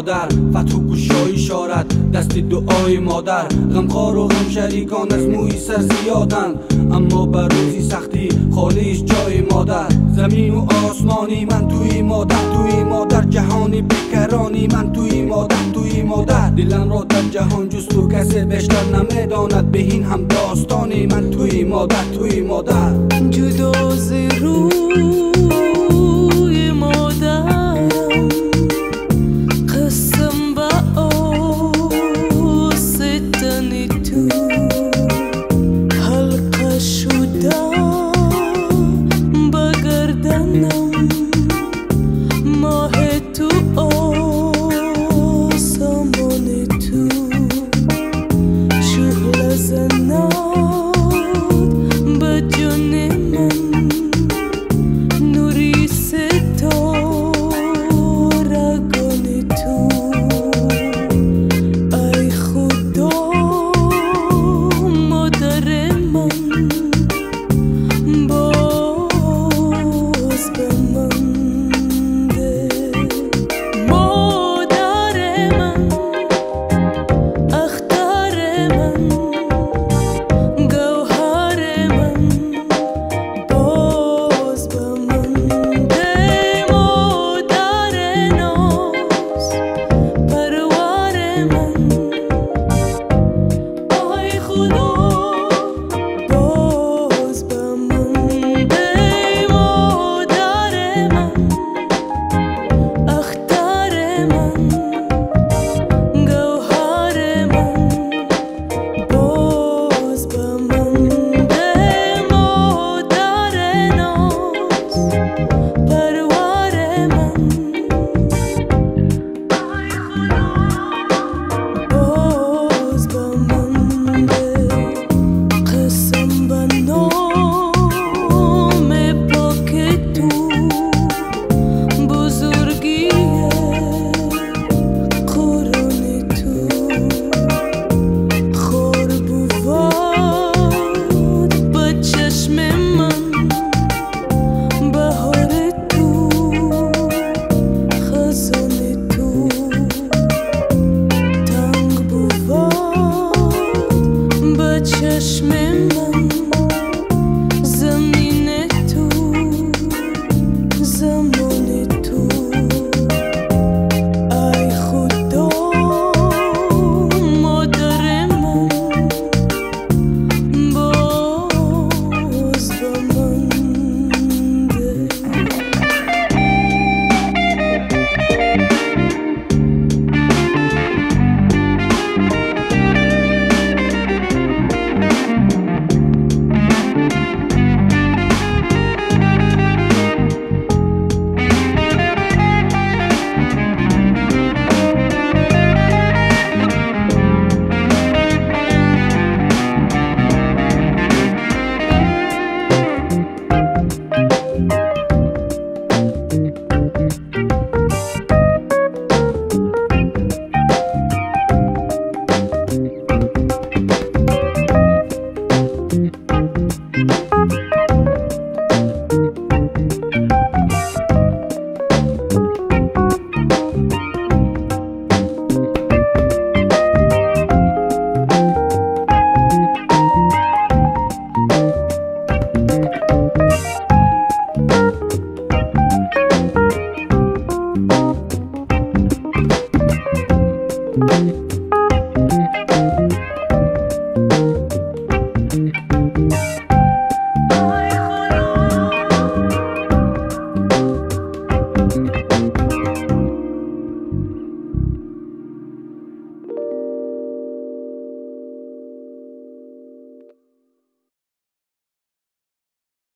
مادر، فتح و گشایی شارد دست دعای مادر. غمخوار و غم شریکان از موی سر زیادند، اما بر روزی سختی خالیش جای مادر. زمین و آسمانی من توی مادر، توی مادر جهانی بکرانی من توی مادر، توی مادر. دلم را در جهان جست و کسی بیشتر نمیداند، بهین هم داستانی من توی مادر، توی مادر. جدا ز روی مادرم قسم به آستن تو حلقه شده به گردنم، ماه تو آسمان تو شعله زند به جان من، نوری ستارگان تو. ای خدا مادر من باز به من ده. مادر من اختر من گوهر من باز به من ده. مادر ناز پرور من، ای خدا باز به من ده. مادر من اختر من گوهر من باز به من ده. مادر ناز پرور من، باز به من ده. قسم به نام پاک تو، بزرگی قرآن تو. خور بود به چشم من بهار تو، خزان تو. تنگ بود به چشم من زمین تو، زمان تو. ای خدا مادر من باز به من ده.